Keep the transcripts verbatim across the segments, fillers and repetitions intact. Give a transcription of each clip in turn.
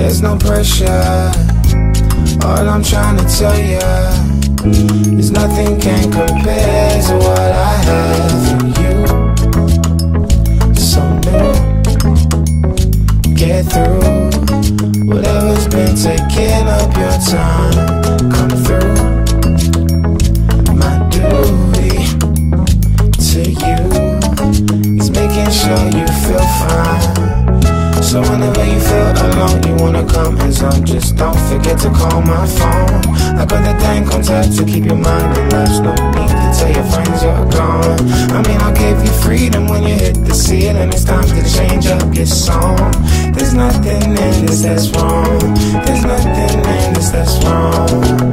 there's no pressure. All I'm trying to tell ya is nothing can compare to what I have for you. So new, get through whatever's been taking up your time. Come through, my duty to you is making sure you feel fine. So whenever you feel alone, you wanna come hands-on, just don't forget to call my phone. I got the dang contact to keep your mind relaxed. No need to tell your friends you're gone. I mean, I'll give you freedom when you hit the ceiling. It's time to change up your song. There's nothing in this that's wrong. There's nothing in this that's wrong.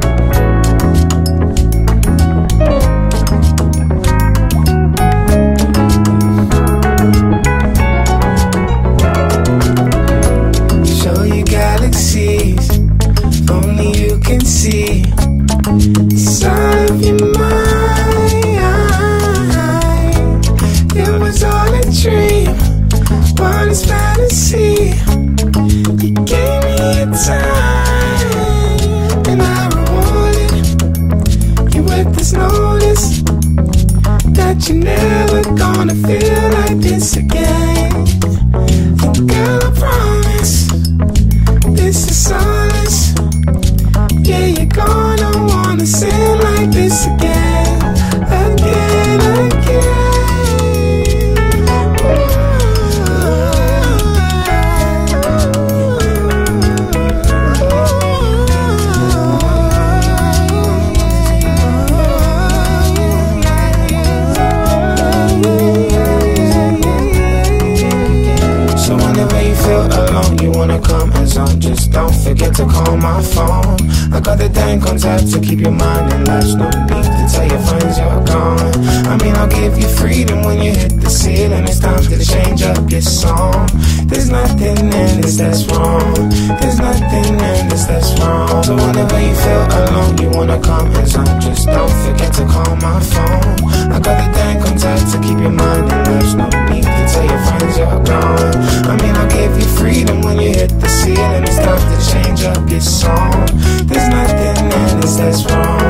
Only you can see inside of your mind. It was all a dream, one is fantasy. You gave me your time, and I rewarded you with this notice that you're never gonna feel like this again. And girl, I promise this is solace. Yeah, you're gonna wanna sing like this again, again, again. So whenever you feel alone, you wanna come hands-on, just don't forget to call my phone. I got the dang contact to keep your mind relaxed. No need to tell your friends you're gone. I mean, I'll give you freedom when you hit the ceiling. It's time to change up your song. There's nothing in this that's wrong. There's nothing in this that's wrong. So whenever you feel alone, you wanna come hands-on, just don't forget to call my phone. I got the dang contact to keep your mind relaxed. No need to tell your friends you're gone. I mean, I'll give you freedom when you hit the ceiling. It's time to change up your song. There's nothing in this that's wrong.